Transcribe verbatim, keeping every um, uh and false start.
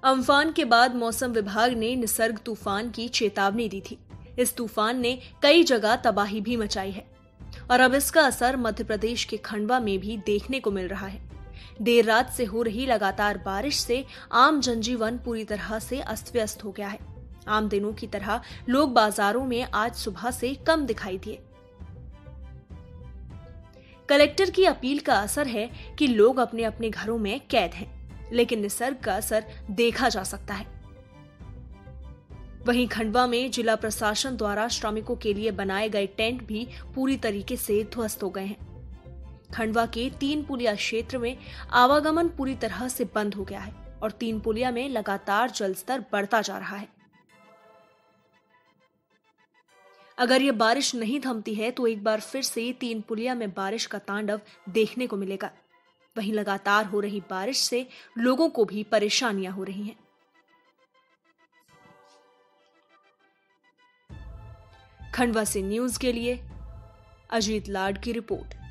Amphan के बाद मौसम विभाग ने निसर्ग तूफान की चेतावनी दी थी। इस तूफान ने कई जगह तबाही भी मचाई है और अब इसका असर मध्य प्रदेश के खंडवा में भी देखने को मिल रहा है। देर रात से हो रही लगातार बारिश से आम जनजीवन पूरी तरह से अस्त व्यस्त हो गया है। आम दिनों की तरह लोग बाजारों में आज सुबह से कम दिखाई दिए। कलेक्टर की अपील का असर है कि लोग अपने अपने घरों में कैद हैं, लेकिन निसर्ग का असर देखा जा सकता है। वहीं खंडवा में जिला प्रशासन द्वारा श्रमिकों के लिए बनाए गए टेंट भी पूरी तरीके से ध्वस्त हो गए हैं। खंडवा के तीन पुलिया क्षेत्र में आवागमन पूरी तरह से बंद हो गया है और तीन पुलिया में लगातार जलस्तर बढ़ता जा रहा है। अगर ये बारिश नहीं थमती है तो एक बार फिर से तीन पुलिया में बारिश का तांडव देखने को मिलेगा। वहीं लगातार हो रही बारिश से लोगों को भी परेशानियां हो रही हैं। खंडवा से न्यूज के लिए अजीत लाड की रिपोर्ट।